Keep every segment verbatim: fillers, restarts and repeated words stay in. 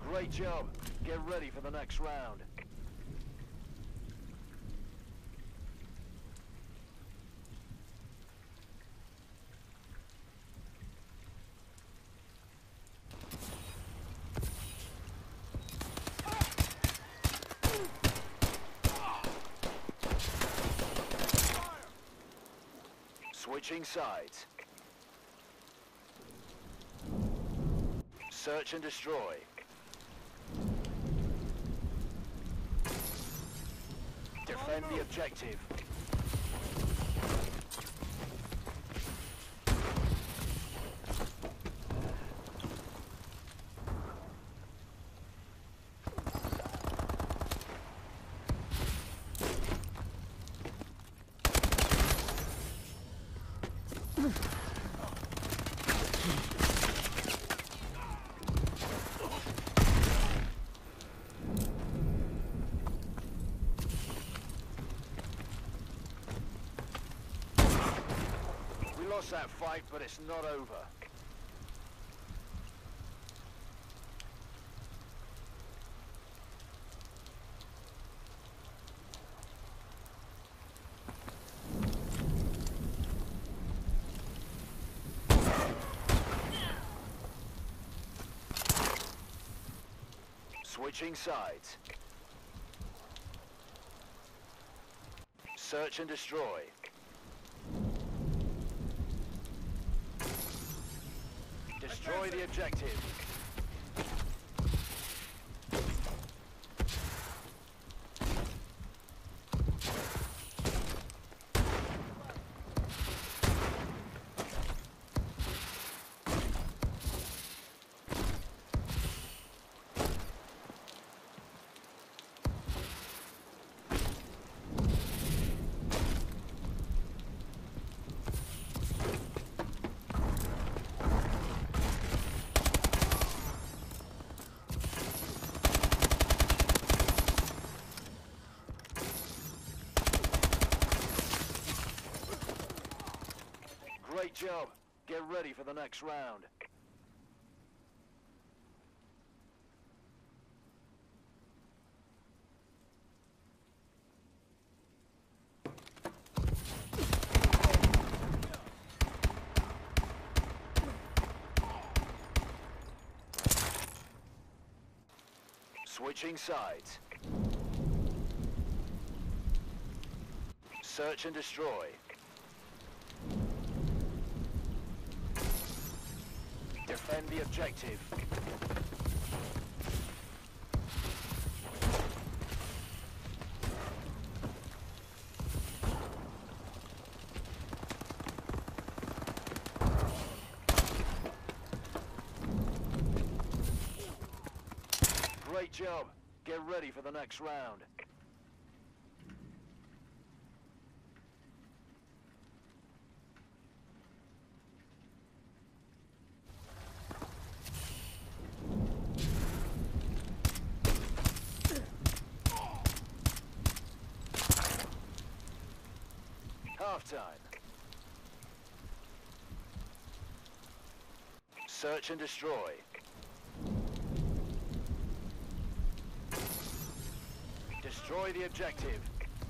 Great job. Get ready for the next round. Switching sides. Search and destroy. Defend the objective. We lost that fight, but it's not over. Switching sides. Search and destroy. Destroy the objective. Great job. Get ready for the next round. Switching sides. Search and destroy. Defend the objective. Great job. Get ready for the next round. Halftime. Search and destroy. Destroy the objective.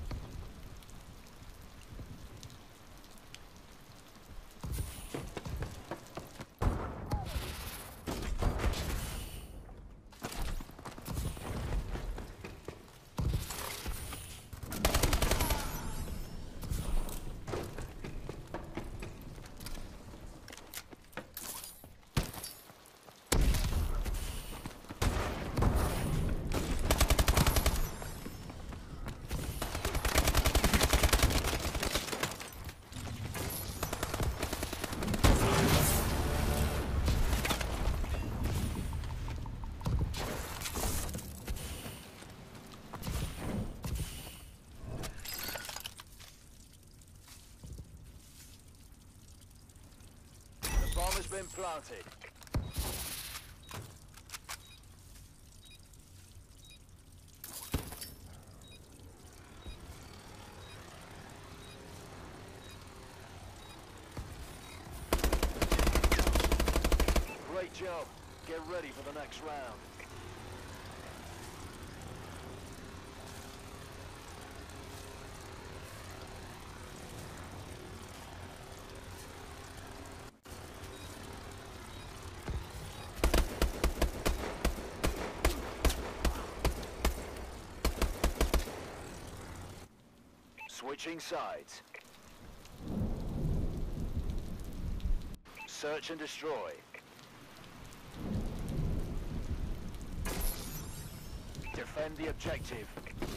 Bomb has been planted. Great job. Get ready for the next round. Switching sides. Search and destroy. Defend the objective.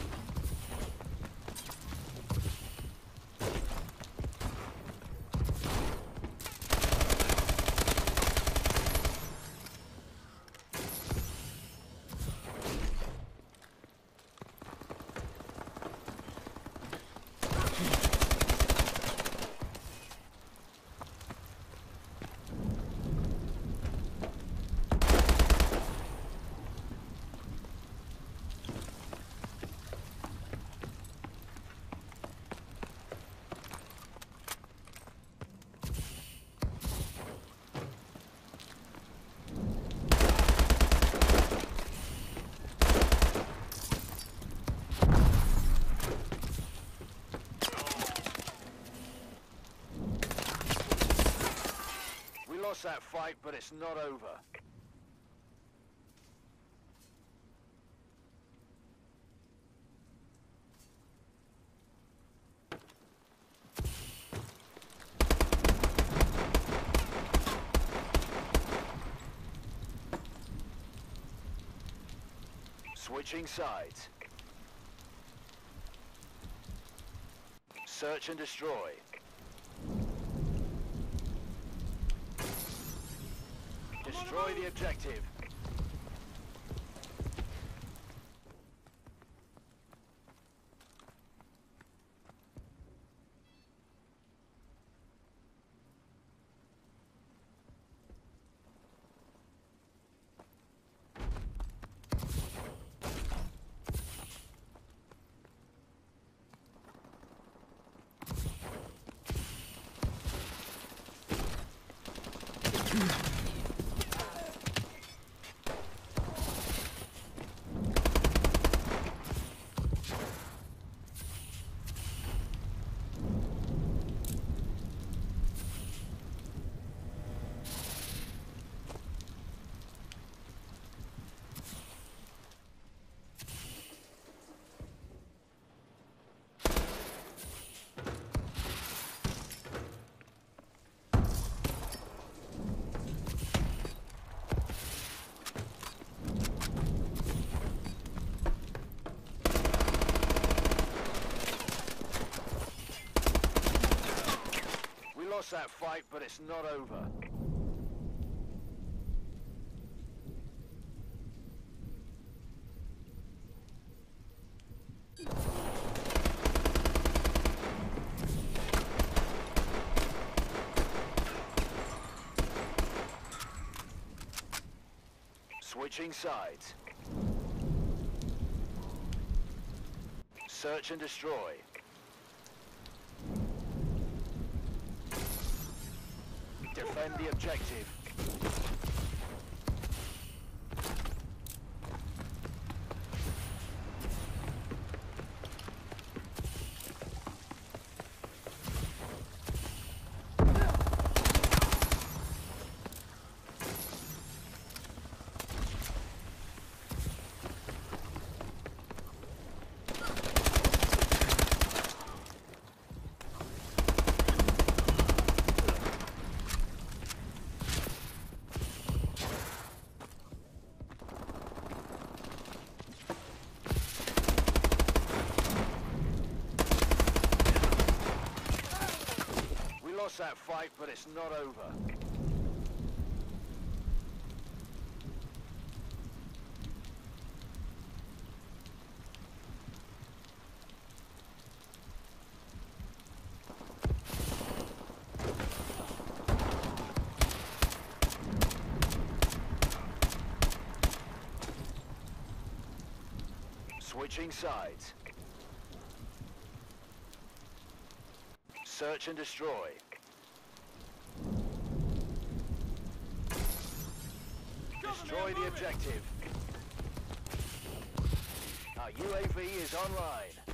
Lost that fight, but it's not over. Switching sides. Search and destroy. Destroy the objective. Lost that fight, but it's not over. Switching sides. Search and destroy. Defend the objective. Lost that fight, but it's not over. Switching sides. Search and destroy. Destroy the objective. Our U A V is online.